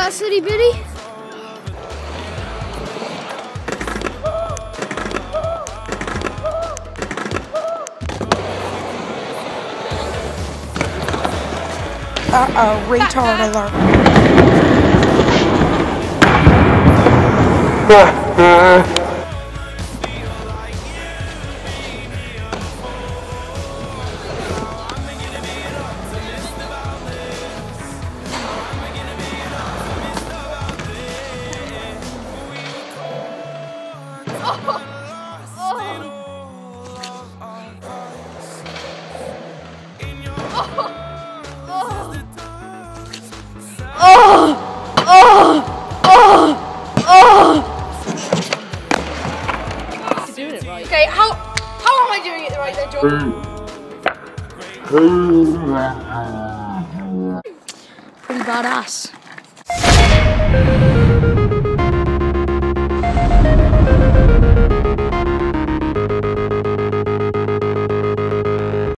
that silly Billy? Uh-oh, retard alert. Doing it right. Okay, how am I doing it the right then, John? Pretty badass.